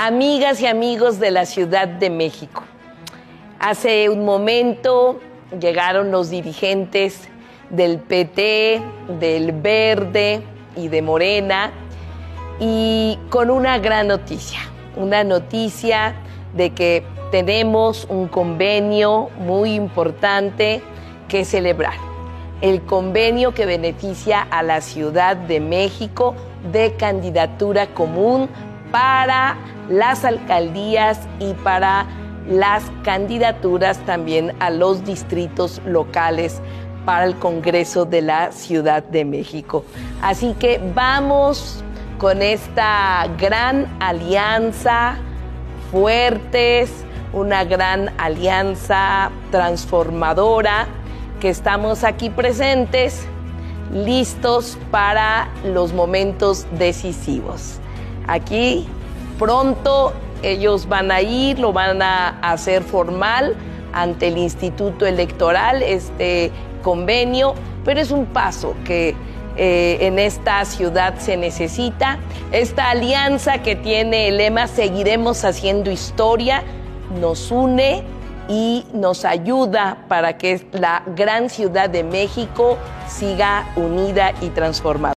Amigas y amigos de la Ciudad de México, hace un momento llegaron los dirigentes del PT, del Verde y de Morena, y con una gran noticia, una noticia de que tenemos un convenio muy importante que celebrar. El convenio que beneficia a la Ciudad de México de candidatura común para las alcaldías y para las candidaturas también a los distritos locales para el Congreso de la Ciudad de México. Así que vamos con esta gran alianza, fuertes, una gran alianza transformadora, que estamos aquí presentes, listos para los momentos decisivos. Aquí pronto ellos van a ir, lo van a hacer formal ante el Instituto Electoral, este convenio, pero es un paso que en esta ciudad se necesita. Esta alianza que tiene el lema "Seguiremos haciendo historia" nos une y nos ayuda para que la gran Ciudad de México siga unida y transformada.